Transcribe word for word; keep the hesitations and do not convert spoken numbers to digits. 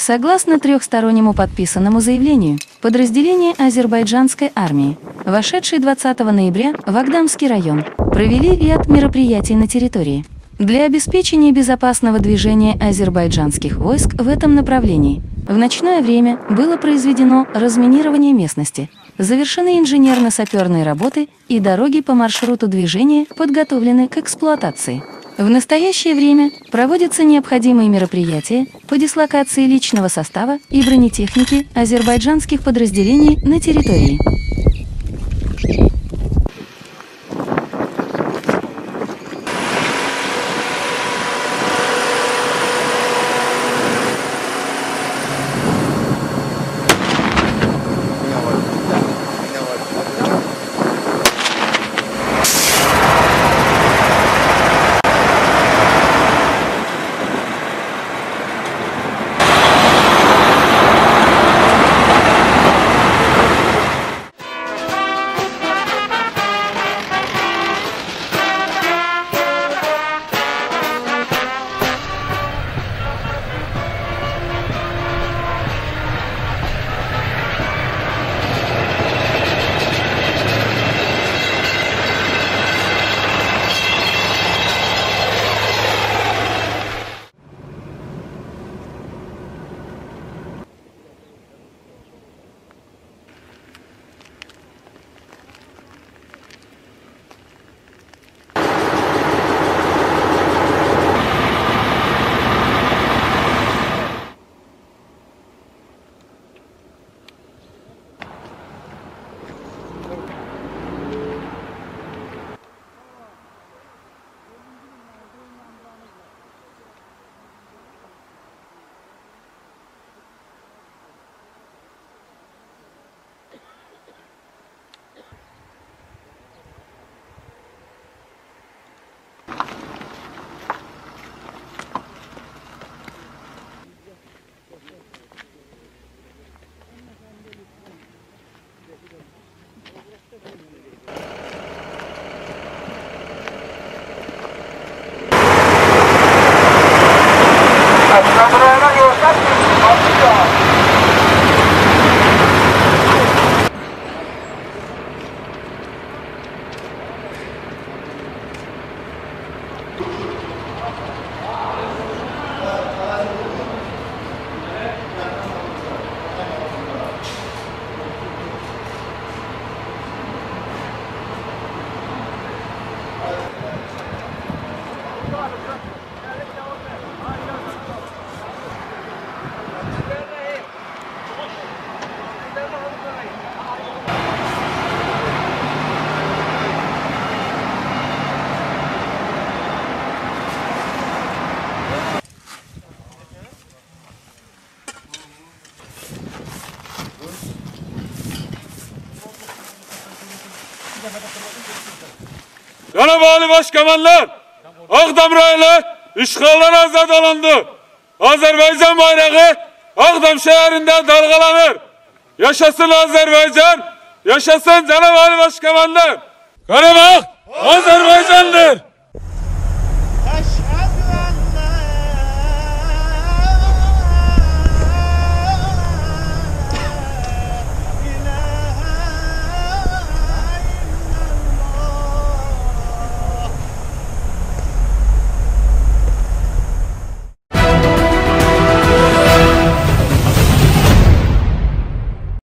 Согласно трехстороннему подписанному заявлению, подразделения азербайджанской армии, вошедшие двадцатого ноября в Агдамский район, провели ряд мероприятий на территории. Для обеспечения безопасного движения азербайджанских войск в этом направлении в ночное время было произведено разминирование местности, завершены инженерно-саперные работы и дороги по маршруту движения подготовлены к эксплуатации. В настоящее время проводятся необходимые мероприятия по дислокации личного состава и бронетехники азербайджанских подразделений на территории. Cenab-ı Ali Başkomandan, Ağdam rayonu işgalden azad olundu. Azerbaycan bayrağı Ağdam şehrinde dalgalanır. Yaşasın Azerbaycan, yaşasın Cenab-ı Ali Başkomandan. Karabağ Azerbaycan'dır.